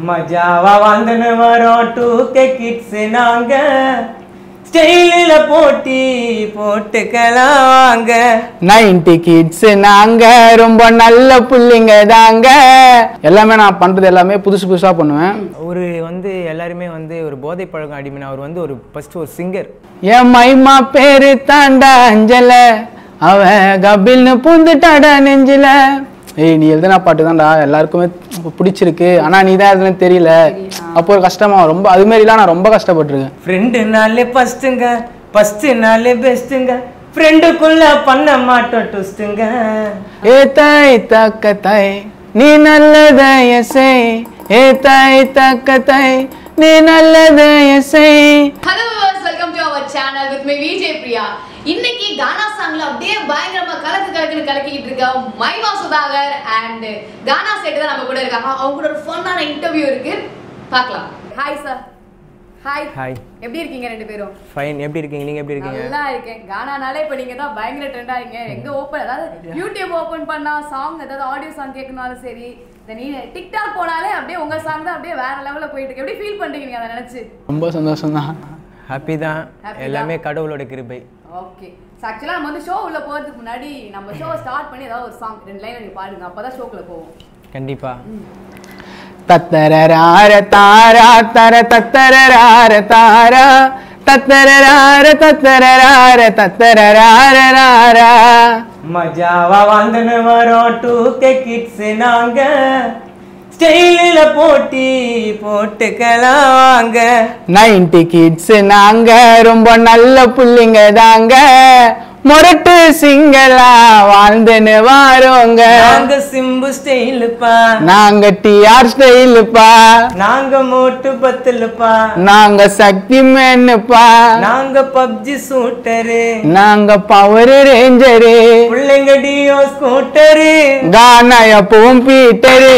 Majava vandana varo 2K kids naanga ஸ்டைல்ல போட்டி போட்டுக்கலாம் வாங்க 90 கிட்ஸ் நாங்க ரொம்ப நல்ல புள்ளிங்க தாங்க. எல்லாமே நான் பண்றது எல்லாமே புதுசு புதுசா பண்ணுவேன். ஒரு எல்லாருமே ஒரு போதை பழக்கம் அடிமை. அவர் ஒரு ஃபர்ஸ்ட் ஒரு சிங்கர். என் மைமா பேரு தாண்டா அஞ்சல, அவ கபில்னு பூந்துட்டாடா நெஞ்சில. ஏய் நீ எழுதுனா பாட்டு தான்டா எல்லாருக்குமே பிடிச்சிருக்கு, ஆனா நீ தான் எதுன்னு தெரியல. அப்போ ஒரு கஷ்டமா ரொம்ப அது மாதிரிலாம் நான் ரொம்ப கஷ்டப்பட்டிருக்கேன். ஃப்ரெண்டுனாலே ஃபர்ஸ்ட்டுங்க, ஃபர்ஸ்ட்னாலே பெஸ்ட்டுங்க, ஃப்ரெண்டுக்குள்ள பண்ண மாட்டோம் ட்விஸ்ட்டுங்க. ஏ தாய் தக்க தாய் நீ நல்லதைய செய், ஏ தாய் தக்க தாய் நீ நல்லதைய செய். Hello viewers, welcome to our channel with me VJ Priya. இன்னைக்கு கானா சாங்ல அப்படியே பயங்கரமா கலக்கிட்டு இருக்க மைமா சுதாகர் அண்ட் கானா செட்டு தான் நம்ம கூட இருக்காங்க. அவங்க கூட ஒரு ஃபன்னான இன்டர்வியூ இருக்கு, பார்க்கலாம். Hi sir. ஹாய். எப்படி இருக்கீங்க ரெண்டு பேரும்? ஃபைன். எப்படி இருக்கீங்க? நீங்க எப்படி இருக்கீங்க? நல்லா இருக்கேன். கானானாலே இப்போ நீங்க தான் பயங்கர ட்ரெண்ட் ஆறீங்க. எங்க ஓபன் அதாவது யூடியூப் ஓபன் பண்ணா சாங் ஏதாவது ஆடியோ சாங் கேட்கனாலும் சரி, நீங்க டிக்டாக் போனாலே அப்படியே உங்க சாங் தான் அப்படியே வேற லெவல்ல போயிட்டு இருக்கு. எப்படி ஃபீல் பண்றீங்க நீங்க அதை நினைச்சு? ரொம்ப சந்தோஷம் தான். ஹாப்பி தான். எல்லாமே கடவுளோட கிருபை. ஓகே. ஆக்சுவலா நம்ம ஷோ உள்ள போறதுக்கு முன்னாடி நம்ம ஷோ ஸ்டார்ட் பண்ணி ஏதாவது ஒரு சாங் ரெண்டு லைன் நீங்க பாடுங்க, அப்பதான் ஷோக்குள்ள போவோம். கண்டிப்பா. தத்தரரார தாரா தர தத்தரரார தாரா தத்தரரார தத்தரரார தத்தரரார. மஜாவா வந்தன வரோம் 2K கிட்ஸ் நாங்க ஸ்டைல்ல போட்டி போட்டுக்கலாம் வாங்க. 90 கிட்ஸ் நாங்க ரொம்ப நல்ல புள்ளிங்க தாங்க. மொரட்டு சிங்களா வாழ்ந்துன்னு வாரோங்க. நாங்க சிம்பு ஸ்டைலுப்பா, நாங்க டிஆர் ஸ்டைலுப்பா, நாங்க மோட்டு பத்துலுப்பா, நாங்க சக்தி மேனுப்பா, நாங்க பப்ஜி சூட்டரு, நாங்க பவர் ரேஞ்சரு, பிள்ளைங்க டியோ ஸ்கூட்டரு, கானா எப்பவும் பீட்டரு.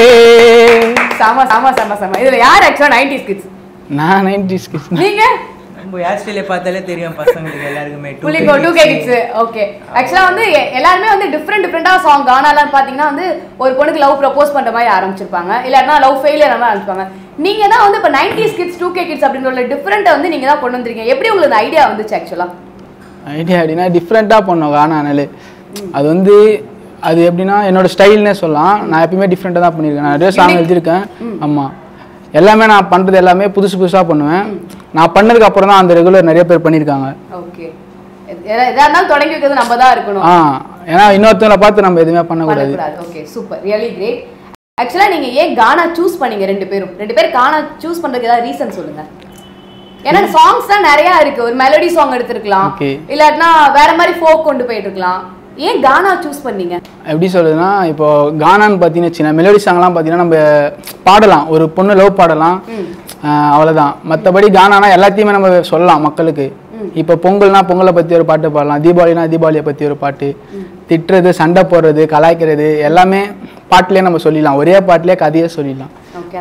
சாமா சாமா சாமா சாமா. இதுல யார் ஆக்சுவலா 90s கிட்ஸ்? நான் 90s கிட்ஸ். நீங்க நம்ம ஹேர் ஸ்டைலை பார்த்தாலே தெரியும் பசங்களுக்கு எல்லாருக்குமே 2K கிட்ஸ். ஓகே. ஆக்சுவலா எல்லாருமே டிஃபரெண்டா சாங் கானாலாம் பாத்தீங்கன்னா ஒரு பொண்ணுக்கு லவ் ப்ரப்போஸ் பண்ற மாதிரி ஆரம்பிச்சிருப்பாங்க, இல்லன்னா லவ் ஃபெயிலியர் மாதிரி ஆரம்பிப்பாங்க. நீங்க தான் இப்ப 90s கிட்ஸ் 2K கிட்ஸ் அப்படின்ற டிஃபரெண்டா நீங்க தான் கொண்டு வந்திருக்கீங்க. எப்படி உங்களுக்கு ஐடியா வந்துச்சு? ஆக்சுவலா ஐடியா அப்படின்னா டிஃப்ரெண்டா பண்ணோம் கானானாலே. அது அது எப்படின்னா என்னோட ஸ்டைல்னே சொல்லலாம். நான் எப்பயுமே டிஃப்ரெண்டா தான் பண்ணியிருக்கேன். நான் நிறைய சாங் எழுதியிருக்கேன். ஆமா, எல்லாமே நான் பண்றது எல்லாமே புதுசு புதுசா பண்ணுவேன். நான் பண்ணதுக்கு அப்புறம் தான் அந்த ரெகுலர் நிறைய பேர் பண்ணிருக்காங்க. ஓகே. எதா இருந்தாலும் தொடங்கி வைக்கிறது நம்ம தான் இருக்கணும். ஏன்னா இன்னொருத்தவங்கள பார்த்து நம்ம எதுவுமே பண்ணக்கூடாது. Okay, super, really great. ஆக்சுவலா நீங்க ஏன் கானா சூஸ் பண்ணீங்க? ரெண்டு பேர் கானா சூஸ் பண்றதுக்கு ஏதாவது ரீசன் சொல்லுங்க. ஏன்னா சாங்ஸ் தான் நிறைய இருக்கு. ஒரு மெலடி சாங் எடுத்துருக்கலாம், இல்லாட்டினா வேற மாதிரி ஃபோக் கொண்டு போயிட்டு இருக்கலாம். ஏன் கானா சூஸ் பண்ணீங்க? எப்படி சொல்றதுன்னா, இப்போ கானான்னு பார்த்தீங்கன்னா மெலோடி சாங்லாம் பார்த்தீங்கன்னா நம்ம பாடலாம், ஒரு பொண்ணு லவ் பாடலாம், அவ்வளோதான். மற்றபடி கானானா எல்லாத்தையுமே நம்ம சொல்லலாம் மக்களுக்கு. இப்போ பொங்கல்னா பொங்கலை பற்றி ஒரு பாட்டு பாடலாம், தீபாவளினா தீபாவளியை பற்றி ஒரு பாட்டு, திட்டுறது, சண்டை போடுறது, கலாய்க்கிறது எல்லாமே பாட்டிலே நம்ம சொல்லிடலாம். ஒரே பாட்டிலே கதையே சொல்லிடலாம்.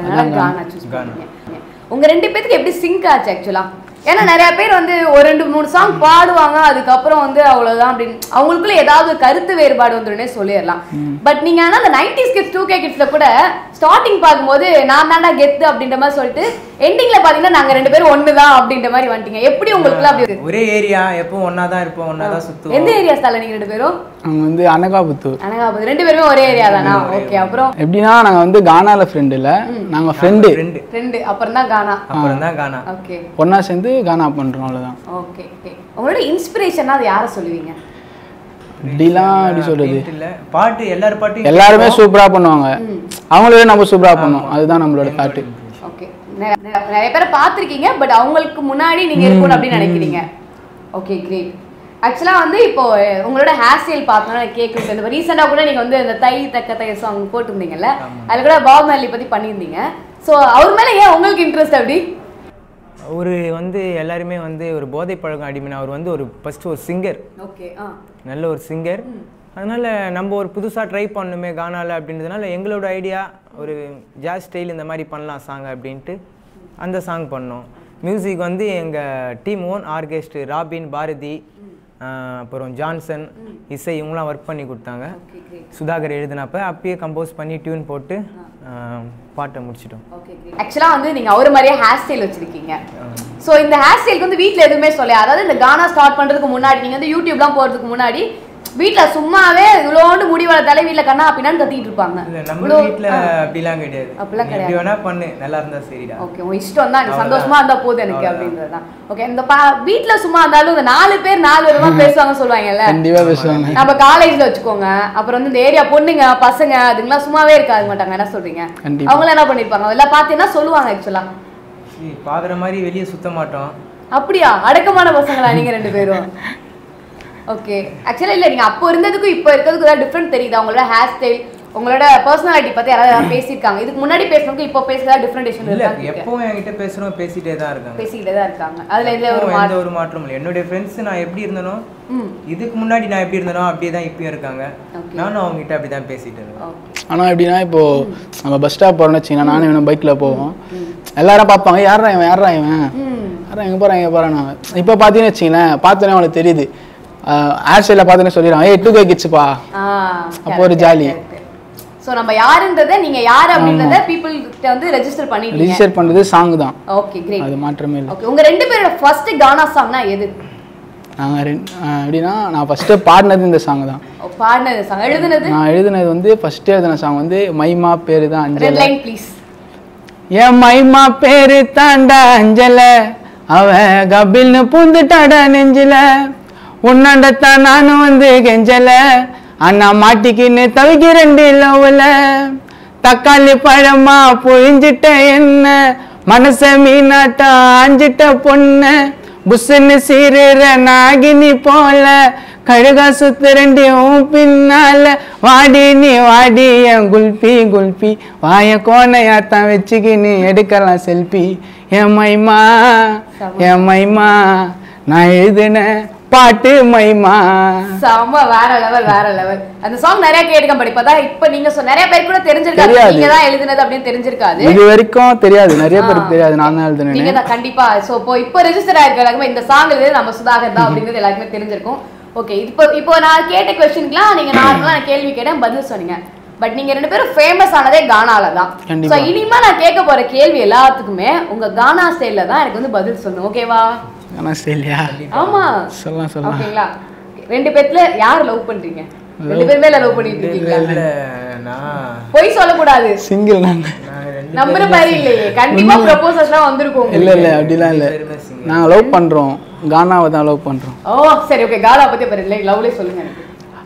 உங்க ரெண்டு பேருக்கு எப்படி சிங்க் ஆச்சு ஆக்சுவலா? ஏன்னா நிறைய பேர் ஒரு 2-3 சாங் பாடுவாங்க, அதுக்கப்புறம் அவ்வளவுதான் அப்படின்னு அவங்களுக்குள்ள ஏதாவது கருத்து வேறுபாடு வந்துருன்னே சொல்லிடலாம். பட் நீங்க ஆனா அந்த 90s கிட்ஸ் 2K கிட்ஸ்ல கூட ஸ்டார்டிங் பார்க்கும்போது நான் தாண்டா கெத்து அப்படின்ற மாதிரி சொல்லிட்டு எண்டிங்ல பாத்தீங்கன்னா நாங்க ரெண்டு பேரும் ஒண்ணுதான் அப்படின்ற மாதிரி வந்துட்டீங்க. எப்படி உங்களுக்குள்ள அப்படி இருக்கு? ஒரே ஏரியா, எப்பவும் ஒன்னாதான் இருப்போம், ஒன்னாதான் சுத்துவோம். எந்த ஏரியா ஸ்தால நீங்க ரெண்டு பேரும்? அவங்க அனகாபுத்தூர். ரெண்டு பேருமே ஒரே ஏரியா தானா? ஓகே. அப்புறம் எப்படின்னா நாங்க கானால ஃப்ரெண்ட் இல்ல, நாங்க ஃப்ரெண்டு. அப்புறம் தான் கானா. ஓகே. ஒண்ணா சேர்ந்து கானா பண்றோம், அவ்வளவுதான். ஓகே. உங்களோட இன்ஸ்பிரேஷனா அது யாரை சொல்லுவீங்க? அப்படி சொல்றது இல்ல, பாட்டு எல்லாருமே சூப்பரா பண்ணுவாங்க, அவங்களே நம்ம சூப்பரா பண்ணுவோம், அதுதான் நம்மளோட பாட்டு. ஓகே. நிறைய பேரை பார்த்திருக்கீங்க, பட் அவங்களுக்கு முன்னாடி நீங்க இருக்கணும் அப்படின்னு நினைக்கிறீங்க. Okay, great. ஆக்சுவலா இப்போ உங்களோட ஹேர் ஸ்டைல் பார்த்தோம்னா கேட்குறது, இந்த ரீசெண்டா கூட நீங்க இந்த தை தக்க தை சாங் போட்டிருந்தீங்கல்ல, அதுல கூட பாப் மேர்லி பத்தி பண்ணியிருந்தீங்க. ஸோ அவர் மேல ஏன் உங்களுக்கு இன்ட்ரெஸ்ட்? அப்படி அவரு எல்லாருமே ஒரு போதை பழக்கம் அடிமை. அவர் ஒரு ஃபர்ஸ்ட் ஒரு சிங்கர். ஓகே. நல்ல ஒரு சிங்கர். அதனால நம்ம ஒரு புதுசாக ட்ரை பண்ணணுமே கானால அப்படின்றதுனால எங்களோட ஐடியா ஒரு ஜாஸ் ஸ்டைல் இந்த மாதிரி பண்ணலாம் சாங் அப்படின்ட்டு அந்த சாங் பண்ணோம். மியூசிக் எங்கள் team own orchestra Robin, Bharathi, அப்புறம் ஜான்சன் இசை இவங்களாம் ஒர்க் பண்ணி கொடுத்தாங்க. சுதாகர் எழுதினப்ப அப்பயே கம்போஸ் பண்ணி டியூன் போட்டு பாட்டை முடிச்சிட்டோம். ஆக்சுவலாக வந்து நீங்கள் ஒரு மாதிரியே ஹேர் ஸ்டைல் வச்சுருக்கீங்க. ஸோ இந்த ஹேர் ஸ்டைலுக்கு வந்து வீட்டில் எதுவுமே சொல்ல, அதாவது இந்த கானா ஸ்டார்ட் பண்ணுறதுக்கு முன்னாடி நீங்கள் வந்து யூடியூப்லாம் போகிறதுக்கு முன்னாடி வீட்டில் சும்மாவே இவ்வளோண்டு முடி வளர்த்தாலே வீட்டில் கண்ணா அப்படின்னான்னு கத்திட்டு இருப்பாங்க. நம்ம வீட்டில் அப்படிலாம் கிடையாது. அப்படிலாம் கிடையாது. வேணா பண்ணு, நல்லா இருந்தா சரிடா. ஓகே, உன் இஷ்டம் தான், நீ சந்தோஷமா இருந்தா போதும் எனக்கு அப்படின்றது தான். ஓகே, இந்த வீட்டில் சும்மா இருந்தாலும் இந்த 4 பேர் 4 விதமா பேசுவாங்க சொல்லுவாங்கல்ல. கண்டிப்பா பேசுவாங்க. நம்ம காலேஜ்ல வச்சுக்கோங்க, அப்புறம் வந்து இந்த ஏரியா பொண்ணுங்க பசங்க அதுங்கெல்லாம் சும்மாவே இருக்காது மாட்டாங்க. என்ன சொல்றீங்க? அவங்களாம் என்ன பண்ணிருப்பாங்க எல்லாம் பார்த்தீங்கன்னா சொல்லுவாங்க. ஆக்சுவலா பாக்குற மாதிரி வெளியே சுத்த மாட்டோம். அப்படியா? அடக்கமான பசங்களா நீங்க 2 பேரும்? ஓகே, ஆக்சுவலா இல்ல, நீங்க அப்போ இருந்ததுக்கும் இப்போ இருக்கிறதுக்கு ஏதாவது டிஃபரெண்ட் தெரியுதா? உங்களோட ஹேர் ஸ்டைல், உங்களோட பர்சனாலிட்டி பத்தி யாராவது பேசியிருக்காங்க? இதுக்கு முன்னாடி பேசுறதுக்கு இப்போ பேசுறதா டிஃபரெண்டேஷன் இருக்கா? எப்பவும் என்கிட்ட பேசுறோம், பேசிட்டே தான் இருக்காங்க. அதுல எந்த ஒரு மாற்றமும் இல்லை. என்னோட ஃப்ரெண்ட்ஸ் நான் எப்படி இருந்தனோ இதுக்கு முன்னாடி நான் எப்படி இருந்தனோ அப்படியே தான் இப்பயும் இருக்காங்க. நானும் அவங்க கிட்ட அப்படிதான் பேசிட்டு இருக்கேன். ஆனா எப்படின்னா இப்போ நம்ம பஸ் ஸ்டாப் போறோம்னு வச்சுக்கோங்க, நானும் இவனும் பைக்ல போவோம், எல்லாரும் பார்ப்பாங்க யாரா இவன் எங்க போறான். இப்போ பாத்தீங்கன்னு வச்சுங்களேன், பார்த்தோன்னே அவனுக்கு தெரியுது. ஹேர் ஸ்டைல பார்த்தோன்னே சொல்லிடுறான், ஏய் 2K கிட்ஸ்ப்பா. அப்போ ஒரு ஜாலி. சோ நம்ம யாருன்றதை நீங்க யார் அப்படின்றதை people கிட்ட வந்து ரெஜிஸ்டர் பண்ணிட்டீங்க. ரெஜிஸ்டர் பண்றது சாங் தான். Okay, great. அது மாற்றமே இல்லை. ஓகே, உங்க 2 பேரோட ஃபர்ஸ்ட் கானா சாங்னா எது? நாங்க எப்படின்னா நான் ஃபர்ஸ்ட் பாடினது இந்த சாங் தான். பாடினது சாங். நான் எழுதுனது வந்து ஃபர்ஸ்ட் எழுதின சாங் வந்து மைமா பேரு தான் அஞ்சல. Red line please. ஏன் மைமா பேரு தாண்டா அஞ்சல, அவ கபில்னு பூந்துட்டாடா நெஞ்சில, உன்னாண்டத்தான் நானும் வந்து கெஞ்சல, அண்ணா மாட்டிக்கின்னு தவிக்கிறேன் லவ்ல, தக்காளி பழமா புழிஞ்சிட்ட என்ன, மனச மீனாட்டா ஆஞ்சிட்ட பொண்ணு, புஸ்ன்னு சீருற நாகினி போல, கழுகா சுத்துறண்டி உன் பின்னால, வாடி நீ வாடி என் குல்பி, வாய கோணையாத்தான் வச்சுக்கின்னு எடுக்கலாம் செல்ஃபி, என் மைமா நான் எழுதுன பாட்டு மைமா. செம, வேற லெவல். அந்த சாங் நிறைய கேட்டுக்க படிப்பதா. இப்ப நீங்க நிறைய பேர் கூட தெரிஞ்சிருக்காது நீங்க தான் எழுதுனது அப்படின்னு தெரிஞ்சிருக்காது. இது வரைக்கும் தெரியாது, நிறைய பேருக்கு தெரியாது நான் தான் எழுதுனேன். நீங்க தான் கண்டிப்பா. சோ இப்போ ரெஜிஸ்டர் ஆயிருக்க எல்லாருமே இந்த சாங் எழுதுறது நம்ம சுதாகர் தான் அப்படிங்கிறது எல்லாருக்குமே தெரிஞ்சிருக்கும். ஓகே, இப்போ நான் கேட்ட क्वेश्चनக்குலாம் நீங்க நார்மலா நான் கேள்வி கேட்டேன், பதில் சொன்னீங்க. பட் நீங்க 2 பேரும் ஃபேமஸ் ஆனதே கானால தான். சோ இனிமே நான் கேட்க போற கேள்வி எல்லாத்துக்குமே உங்க கானா ஸ்டைல்ல தான் எனக்கு வந்து பதில் சொல்லணும். ஓகேவா? கானா ஸ்டைல்யா? ஆமா, சொல்லலாம். ஓகேங்களா? 2 பேர்ல யார் லவ் பண்றீங்க? 2 பேருமே லவ் பண்ணிட்டு இருக்கீங்களா? நான் போய் சொல்ல கூடாது. சிங்கிள் நாங்க. நம்புற மாதிரி இல்லையே, கண்டிப்பா ப்ரொபோசல்ஸ்லாம் வந்திருக்கும். இல்ல அப்படிலாம் இல்ல, நாங்க லவ் பண்றோம், கானாவை தான் லவ் பண்றோம். ஓ சரி, ஓகே. கானா பத்தி பரல லவ்லே சொல்லுங்க எனக்கு.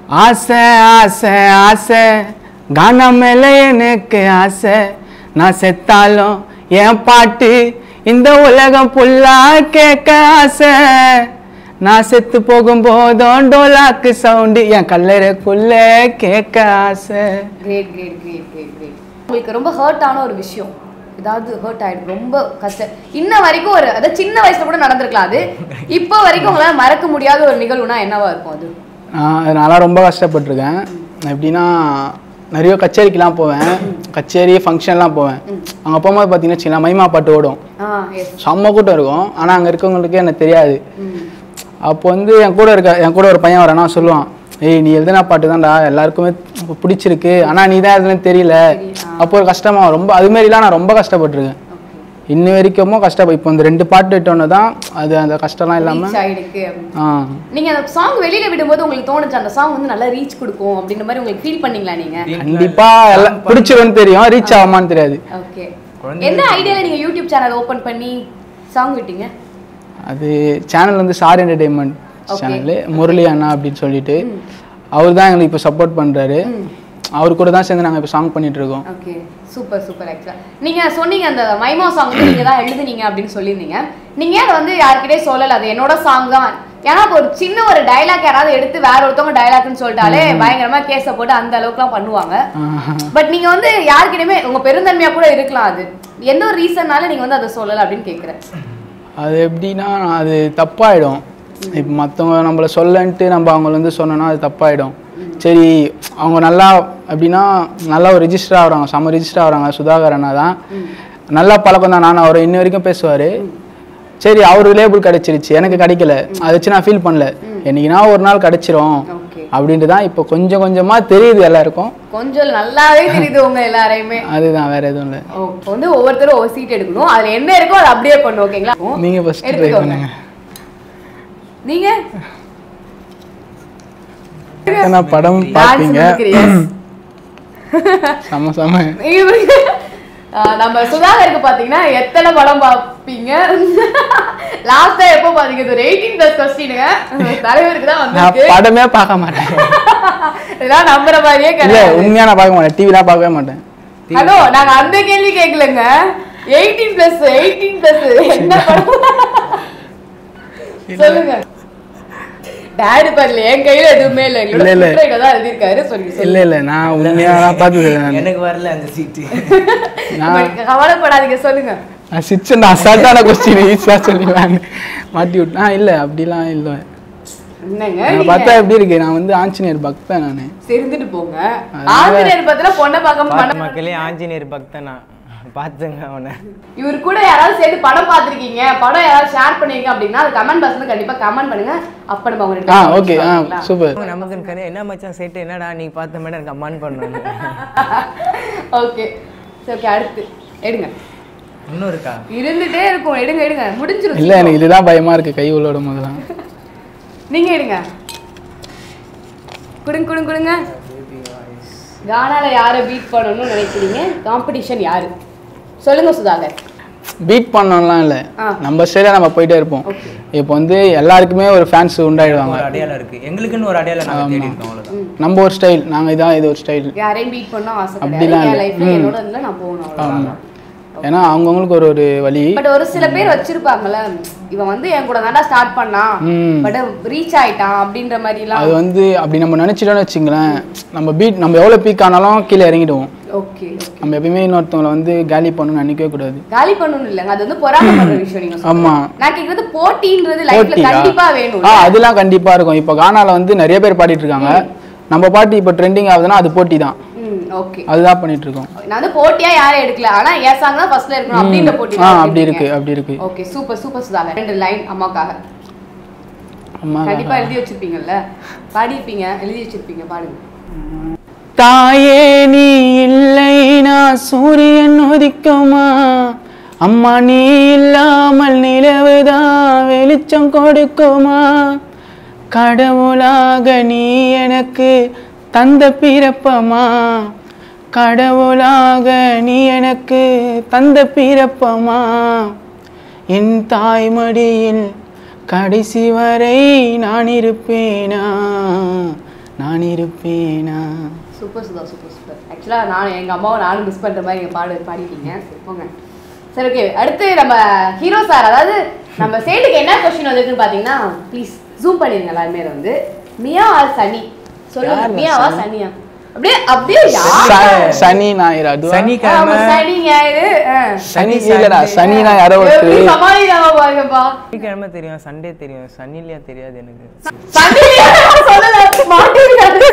ஆசை கானா மேல எனக்கு ஆசை, நான் செத்தாலும் என் பாட்டு இந்த உலகம் புல்லா கேட்க ஆசை, நான் செத்து போகும்போதும் டோலாக்கு சவுண்டு என் கல்லறைக்குள்ள கேட்க ஆசை. கிரேட். உங்களுக்கு ரொம்ப ஹர்ட் ஆன ஒரு விஷயம் ஏதாவது ஹர்ட் ஆயிடும், ரொம்ப கஷ்டம் இன்ன வரைக்கும் ஒரு அதாவது சின்ன வயசுல கூட நடந்திருக்கலாம், அது இப்போ வரைக்கும் உங்களால் மறக்க முடியாத ஒரு நிகழ்வுனா என்னவா இருக்கும் அது? நான் ரொம்ப கஷ்டப்பட்டிருக்கேன். எப்படின்னா நிறைய கச்சேரிக்கெலாம் போவேன், கச்சேரி ஃபங்க்ஷன்லாம் போவேன். அங்கே போகும்போது பார்த்தீங்கன்னா வச்சுக்கலாம் மைமா பாட்டு ஓடும், செம்ம கூட்டம் இருக்கும். ஆனால் அங்கே இருக்கவங்களுக்கு எனக்கு தெரியாது. அப்போ வந்து என் கூட ஒரு பையன் வரானா சொல்லுவான், ஏய் நீ எழுதுனா பாட்டு தான்டா எல்லாருக்குமே பிடிச்சிருக்கு, ஆனால் நீ தான் எதுன்னு தெரியல. அப்போ ஒரு கஷ்டமாக ரொம்ப அதுமாரிலாம் நான் ரொம்ப கஷ்டப்பட்டுருக்கேன். இன்ன வரைக்கும் இப்போ இந்த 2 பாட்டு விட்டோன்னு தான் அது அந்த கஷ்டம்லாம் இல்லாமல். நீங்கள் அந்த சாங் வெளியில் விடும்போது உங்களுக்கு தோணுச்சு அந்த சாங் வந்து நல்லா ரீச் கொடுக்கும் அப்படின்ற மாதிரி உங்களுக்கு ஃபீல் பண்ணீங்களா? நீங்கள் கண்டிப்பாக எல்லாம் பிடிச்சிருன்னு தெரியும், ரீச் ஆகுமான்னு தெரியாது. ஓகே, என்ன ஐடியாவில் நீங்கள் யூடியூப் சேனல் ஓப்பன் பண்ணி சாங் விட்டீங்க? அது சேனல் வந்து சார் என்டர்டெயின்மெண்ட் சேனல், முரளி அண்ணா அப்படின்னு சொல்லிட்டு அவர் தான் எங்களுக்கு இப்போ சப்போர்ட் பண்ணுறாரு. அவர் கூட தான் சேர்ந்து நாங்கள் இப்போ சாங் பண்ணிட்டு இருக்கோம். Okay, super. ஆக்சுவலாக நீங்கள் சொன்னீங்க அந்த மைமா சாங் வந்து நீங்கள் தான் எழுதுனீங்க அப்படின்னு சொல்லியிருந்தீங்க. நீங்கள் அதை வந்து யார்கிட்டே சொல்லலை, அது என்னோட சாங் தான். ஏன்னா இப்போ ஒரு சின்ன ஒரு டைலாக் யாராவது எடுத்து வேற ஒருத்தவங்க டைலாக்னு சொல்லிட்டாலே பயங்கரமா கேஸை போட்டு அந்த அளவுக்குலாம் பண்ணுவாங்க. பட் நீங்கள் வந்து யார்கிட்டயுமே உங்கள் பெருந்தன்மையாக கூட இருக்கலாம், அது எந்த ஒரு ரீசன்னால நீங்கள் வந்து அதை சொல்லலை அப்படின்னு கேட்குறேன். அது எப்படின்னா அது தப்பாயிடும். இப்போ மற்றவங்க நம்மளை சொல்லன்ட்டு நம்ம அவங்கள வந்து சொன்னோன்னா அது தப்பாயிடும். சரி அவங்க நல்லா அப்படின்னா நல்லா ஒரு ரிஜிஸ்டர் ஆகுறாங்க, செம்ம ரிஜிஸ்டர் ஆகுறாங்க. சுதாகர் அண்ணா தான் நல்லா பழக்கம் தான், நான் அவரை இன்ன வரைக்கும் பேசுவார். சரி அவருக்கு லேபிள் கிடைச்சிருச்சு, எனக்கு கிடைக்கல, அதை வச்சு நான் ஃபீல் பண்ணல. என்னைக்குனா ஒரு நாள் கிடைச்சிரும் அப்படின்ட்டு தான் இப்போ கொஞ்சம் கொஞ்சமா தெரியுது எல்லாருக்கும். கொஞ்சம் நல்லாவே தெரியுது உங்க எல்லாரையுமே. அதுதான், வேற எதுவும் இல்லை. இப்போ வந்து ஒவ்வொருத்தரும் ஒவ்வொரு சீட் எடுக்கணும். அதுல என்ன இருக்கோ அதை அப்படியே பண்ணு. ஓகேங்களா? நீங்க ஃபர்ஸ்ட் ட்ரை பண்ணுங்க. நீங்க என்ன படம் பாப்பீங்க? சம சம நம்ம சுதாகருக்கு பாத்தீங்கன்னா எத்தனை படம் பாப்பீங்க? லாஸ்டா எப்போ பாத்தீங்க? இது 18+ क्वेश्चनங்க. தலைவருக்கு தான் வந்திருக்கு. படமே பார்க்க மாட்டேன். இதெல்லாம் நம்பற மாதிரியே இல்ல, உண்மையா நான் பார்க்க மாட்டேன். டிவிலாம் பார்க்கவே மாட்டேன். ஹலோ, நாங்க அந்த கேள்வி கேக்கலங்க. 18+ என்ன படம் சொல்லுங்க. டாடி பர்ல என் கையில எதுவுமே இல்ல. எங்களோட சூப்பரேட்டா தான் எழுதி இருக்காரு. சொல்லுங்க. இல்ல நான் உண்மையா பார்த்தது எனக்கு வரல அந்த சீட். நான் கவலைப்படாதீங்க, சொல்லுங்க. நான் சிச்சன் அசால்ட்டான क्वेश्चन ஈஸியா சொல்லிடலாம் மாட்டி விட்டா. இல்ல அப்படிலாம் இல்ல. என்னங்க நான் பார்த்தா எப்படி இருக்கு? நான் வந்து ஆஞ்சநேயர் பக்தன். நானு தெரிஞ்சிட்டு போங்க. ஆஞ்சநேயர் பத்தில பொண்ண பார்க்க மக்களே ஆஞ்சநேயர் பக்தனா பாத்துங்க அவனை. இவரு கூட யாராவது சேர்ந்து படம் பாத்திருக்கீங்க, படம் யாராவது ஷேர் பண்ணீங்க அப்படின்னா அது கமெண்ட் பாக்ஸ்ல கண்டிப்பா கமெண்ட் பண்ணுங்க. அப்ப நம்ம அவங்க ஓகே சூப்பர். நமக்கு கனே என்ன மச்சான் செட் என்னடா நீ பார்த்த மேடம் கமெண்ட் பண்ணுங்க. ஓகே ஓகே, அடுத்து எடுங்க. இன்னும் இருக்கா? இருந்துட்டே இருக்கும். எடுங்க முடிஞ்சிரும். இல்ல, எனக்கு இதுதான் பயமா இருக்கு கை உள்ளோட முதல்ல. நீங்க எடுங்க. குடுங்க. கானால யாரை பீட் பண்ணணும்னு நினைக்கிறீங்க? காம்படிஷன் யாரு? சொல்லுங்க சுதாகர். பீட் பண்ணணும்லாம் இல்லை, நம்ம ஸ்டைல நம்ம போயிட்டே இருப்போம். இப்போ வந்து எல்லாருக்குமே ஒரு ஃபேன்ஸ் உண்டாயிடுவாங்க. அடையாளம் இருக்கு, எங்களுக்குன்னு ஒரு அடையாளம் நாங்க தேடி இருக்கோம். அவ்வளவுதான். நம்ம ஒரு ஸ்டைல், நாங்க இதான் இது ஒரு ஸ்டைல். யாரையும் பீட் பண்ண ஆசை கிடையாது. என் லைஃப்ல என்னோட இல்ல நான் போகணும் அவ்வளவுதான். ஏன்னா அவங்கவுங்களுக்கு ஒரு வழி. பட் ஒரு சில பேர் வச்சிருப்பாங்கல்ல, இவன் வந்து என் கூட தான்டா ஸ்டார்ட் பண்ணான் பட் ரீச் ஆயிட்டான் அப்படின்ற மாதிரி எல்லாம். அது வந்து அப்படி நம்ம நினைச்சிட்டோம்னு வச்சுங்களேன், நம்ம எவ்வளவு பீக் ஆனாலும் கீழே இறங்கிடுவோம். ஓகே, நம்ம எப்பயுமே இன்னொருத்தவங்களை வந்து காலி பண்ணணும்னு நினைக்கவே கூடாது. காலி பண்ணணும் இல்லங்க, அது வந்து பொறாமைப்படுற விஷயம். நீங்க ஆமா, நான் கேக்குறது போட்டின்றது லைஃப்ல கண்டிப்பா வேணும். அதெல்லாம் கண்டிப்பா இருக்கும். இப்போ கானால வந்து நிறைய பேர் பாடிட்டு இருக்காங்க. நம்ம பாட்டு இப்போ ட்ரெண்டிங் ஆகுதுன்னா அது போட்டி தான். ஓகே, அதுதான் பண்ணிட்டு இருக்கோம். நான் வந்து போட்டியா யாரை எடுக்கல, ஆனா ஏன் சாங் தான் ஃபர்ஸ்ட்ல இருக்கணும் அப்படின்ற போட்டி தான். அப்படி இருக்கு. Okay, super Sudhakar. ரெண்டு லைன் அம்மாக்காக. அம்மா கண்டிப்பா எழுதி வச்சிருப்பீங்கல்ல, பாடிப்பீங்க, எழுதி வச்சிருப்பீங்க, பாடுங்க. தாயே நீ இல்லை நான் சூரியன் உதிக்குமா, அம்மா நீ இல்லாமல் நிலவுதான் வெளிச்சம் கொடுக்குமா, கடவுளாக நீ எனக்கு தந்த பிறப்பமா, கடவுளாக நீ எனக்கு தந்த பிறப்பமா, என் தாய்மடியில் கடைசி வரை நான் இருப்பேனா. சூப்பர் ஆக்சுவலா நான் எங்க அம்மாவை நானும் மிஸ் பண்ற மாதிரி பாடிட்டீங்க. போங்க. சரி, ஓகே. அடுத்து நம்ம ஹீரோ சார், அதாவது நம்ம சேட்டுக்கு என்ன क्वेश्चन வந்திருக்குன்னு பாத்தீங்கன்னா, ப்ளீஸ் ஜூம் பண்ணிருங்க எல்லாருமே. வந்து மியா ஆர் சனி சொல்லுங்க. மியாவா சனியா? அப்படியே சனி ஞாயிறு. அது சனி ஞாயிறு. சனி இல்லடா, சனி ஞாயிறு யாரோ ஒரு சமாளிக்காம பாருங்கப்பா. சனிக்கிழமை தெரியும், சண்டே தெரியும், சனிலியா தெரியாது எனக்கு. சனிலியா சொல்லல மாட்டீங்க.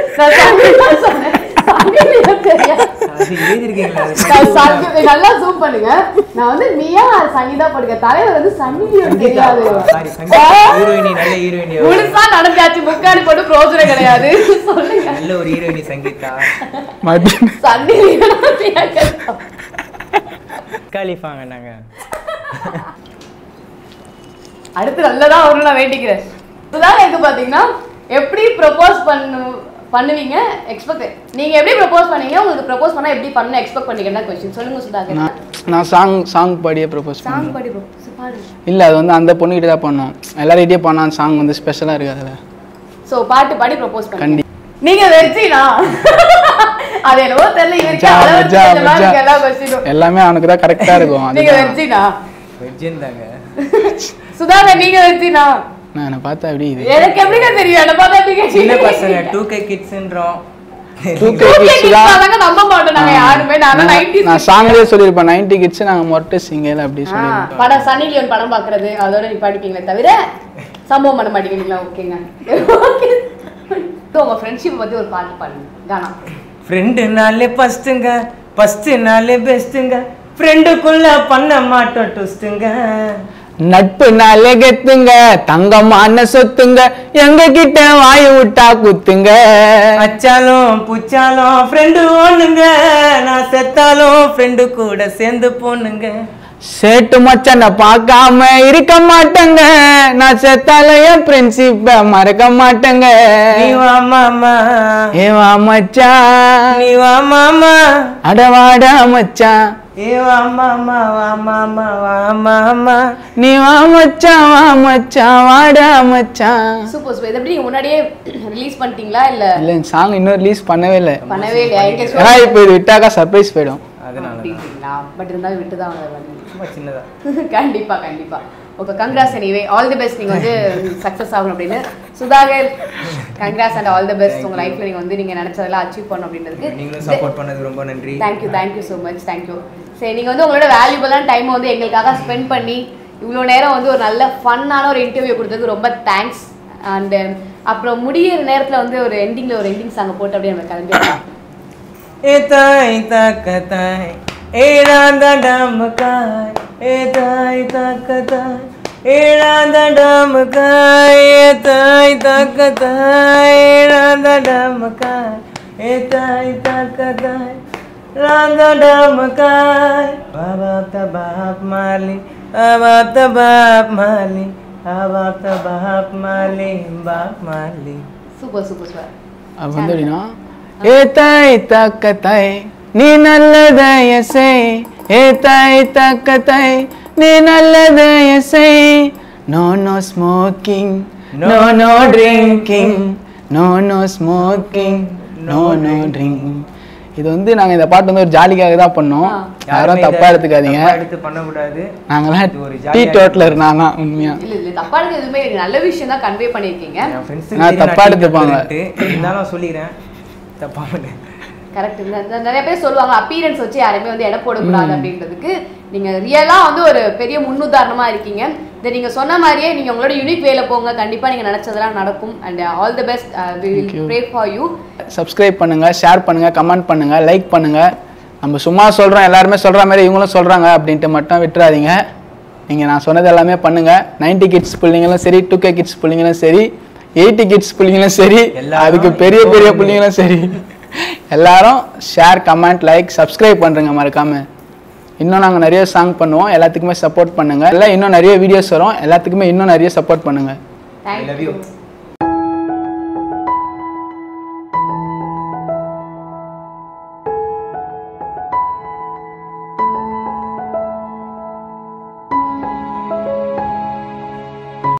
நல்லா ஜூம் பண்ணுங்க. நான் வந்து மியா சனி தான் போடுங்க. தலைவர் வந்து சனி தெரியாது. முழுசா நடந்தாச்சு, முக்காடி போட்டு பிரோஜனம் கிடையாது. சொல்லுங்க. நல்ல ஒரு ஹீரோயினி சங்கீதா. சனி காலிஃபாங்க நாங்க. அடுத்து நல்லதா வரும் நான் வேண்டிக்கிறேன். இதுதான் எனக்கு பாத்தீங்கன்னா எப்படி ப்ரொபோஸ் பண்ணுவீங்க எக்ஸ்பெக்ட், நீங்க எப்படி ப்ரொபோஸ் பண்ணீங்க, உங்களுக்கு ப்ரொபோஸ் பண்ணா எப்படி பண்ணனும் எக்ஸ்பெக்ட் பண்ணீங்கன்னா क्वेश्चन சொல்லுங்க சுதாகர். நான் சாங் பாடியே ப்ரொபோஸ் பண்ணேன். சாங் பாடி ப்ரொபோஸ் பாடு. இல்ல, அது வந்து அந்த பொண்ணு கிட்ட தான் பண்ணோம். எல்லாரையே பண்ணா சாங் வந்து ஸ்பெஷலா இருக்கு அதுல. சோ பாட்டு பாடி ப்ரொபோஸ் பண்ணுங்க. நீங்க வெர்ஜினா? அது என்னவோ தெரியல, இவருக்கு அளவுக்கு எல்லா क्वेश्चन எல்லாமே அவனுக்கு தான் கரெக்ட்டா இருக்கும். நீங்க வெர்ஜினா? வெர்ஜின் தாங்க. சுதாகர் நீங்க வெர்ஜினா? நான் பார்த்தா அப்படி இது எனக்கு எப்படிங்க தெரியும்? என்ன பார்த்தா நீங்க சின்ன பசங்க 2K கிட்ஸ்ன்றோம். 2K கிட்ஸ் தான் நம்ப மாட்டோம் நாங்க யாருமே. நான் 90s நான் சாங்லயே சொல்லிருப்பேன் 90 கிட்ஸ் நாங்க மொட்டை சிங்கல் அப்படி சொல்லிருப்போம். படம் சனி லியோன் படம் பார்க்கிறது அதோட நீ படிப்பீங்களே தவிர சம்பவம் பண்ண மாட்டீங்களா? ஓகேங்க. உங்க ஃப்ரெண்ட்ஷிப் பத்தி ஒரு பாட்டு பாடுங்க. கானா. ஃப்ரெண்டுனாலே ஃபர்ஸ்ட்னாலே பெஸ்ட்டுங்க, ஃப்ரெண்டுக்குள்ள பண்ண மாட்டோம் ட்விஸ்ட்டுங்க, நட்புனாலே கெத்துங்க தங்கமான சொத்துங்க எங்க கிட்ட வாய் விட்டா குத்துங்க அச்சாலும் புச்சாலும் ஃப்ரெண்டு ஒண்ணுங்க நான் செத்தாலும் ஃப்ரெண்டு கூட சேர்ந்து போனுங்க சேட்டு மச்சனை பார்க்காம இருக்க மாட்டேங்க நான் செத்தாலும் என் ஃப்ரெண்ட்ஷிப்ப மறக்க மாட்டேங்க நீ வா மாமா ஏ வா மச்சான் நீ வா மாமா அடவாடா மச்சான் ஏ வா மாமா வா மாமா வா மாமா நீ வா மச்சான் வாடா மச்சான். Super super. இது எப்படி நீங்க முன்னாடியே ரிலீஸ் பண்ணிட்டீங்களா இல்ல? இல்ல சாங் இன்னும் ரிலீஸ் பண்ணவே இல்ல. இல்லையா? ஏன்னா இப்போ இது விட்டாக்கா சர்ப்ரைஸ் போயிடும். அதனால பட் இருந்தாலும் விட்டு தான் ரொம்ப சின்னதா. கண்டிப்பா கண்டிப்பா. Okay, congrats anyway. All the best. நீங்க வந்து சக்சஸ் ஆகணும் அப்படின்னு. Sudhakar, congrats and all the best. உங்க லைஃப்ல நீங்க வந்து நீங்க நினைச்சதெல்லாம் அச்சீவ் பண்ணணும் அப்படின்றதுக்கு நீங்களும் சப்போர்ட் பண்ணது ரொம்ப நன்றி. Thank you so much. Thank you. சரி, நீங்க வந்து உங்களோட வேல்யூபிளான டைம் வந்து எங்களுக்காக ஸ்பெண்ட் பண்ணி இவ்வளோ நேரம் வந்து ஒரு நல்ல ஃபன்னான ஒரு இன்டர்வியூ கொடுத்ததுக்கு ரொம்ப தேங்க்ஸ். அண்ட் அப்புறம் முடியிற நேரத்தில் வந்து ஒரு எண்டிங் சாங்கை போட்டு அப்படியே நம்ம கிளம்பிடலாம். ஏ தாய் தாக்கத்தாய் ஏழாந்தடமுக்காய் ஏ தாய் தாக்கத்தாய் ஏழாந்தடமுக்காய் ஏ தாய் தாக்கத்தாய் ஏழாந்தடமுக்காய் ஏ தாய் தாக்கத்தாய் ராந்தடமுக்காய் பாபாப்த பாப் மாலி பாபாப்த பாப் மாலி பாபாப்த பாப் மாலி பாப் மாலி. Super super super. அது வந்து எப்படின்னா ஏ தாய் தாக்கத்தாய் நீ நல்லதய செய் ஏ தாய் தாக்கத்தாய் நீ நல்லதய செய் no no smoking no no drinking no no smoking no no drinking. இது வந்து நாங்கள் இந்த பாட்டு வந்து ஒரு ஜாலிக்காக தான் பண்ணோம். யாரும் தப்பா எடுத்துக்காதீங்க. எடுத்து பண்ணக்கூடாது. நாங்களாம் டீ டோட்டலர் நானா உண்மையா இல்ல தப்பா எடுத்து எதுவுமே நல்ல விஷயம் தான் கன்வே பண்ணியிருக்கீங்க. நான் தப்பா எடுத்துப்பாங்க இருந்தாலும் சொல்லிக்கிறேன் தப்பா பண்ணேன். கரெக்ட். நிறைய பேர் சொல்லுவாங்க அப்பீரன்ஸ் வச்சு யாருமே வந்து எடை போடக்கூடாது அப்படின்றதுக்கு நீங்க ரியலா வந்து ஒரு பெரிய முன்னுதாரணமா இருக்கீங்க. இதை நீங்க சொன்ன மாதிரியே நீங்க உங்களோட யூனிக் வேல போங்க, கண்டிப்பா நீங்க நினைச்சதெல்லாம் நடக்கும். And all the best. we will pray for you. Subscribe பண்ணுங்க, ஷேர் பண்ணுங்க, கமெண்ட் பண்ணுங்க, லைக் பண்ணுங்க. நம்ம சும்மா சொல்றோம், எல்லாருமே சொல்ற மாதிரி இவங்களும் சொல்றாங்க அப்படின்ட்டு மட்டும் விட்டுறாதீங்க. நீங்க நான் சொன்னது எல்லாமே பண்ணுங்க. 90 கிட்ஸ் பிள்ளைங்களும் சரி, 2K கிட்ஸ் பிள்ளைங்களும் சரி, 80 கிட்ஸ் பிள்ளைங்களும் சரி, அதுக்கு பெரிய பெரிய பிள்ளைங்களும் சரி, எல்லாரும் ஷேர் கமெண்ட் லைக் சப்ஸ்கிரைப் பண்ணுறங்க மறக்காம. இன்னும் நாங்கள் நிறைய சாங் பண்ணுவோம், எல்லாத்துக்குமே சப்போர்ட் பண்ணுங்க. எல்லாம் இன்னும் நிறைய வீடியோஸ் வரும், எல்லாத்துக்குமே இன்னும் நிறைய சப்போர்ட் பண்ணுங்க. Thank you.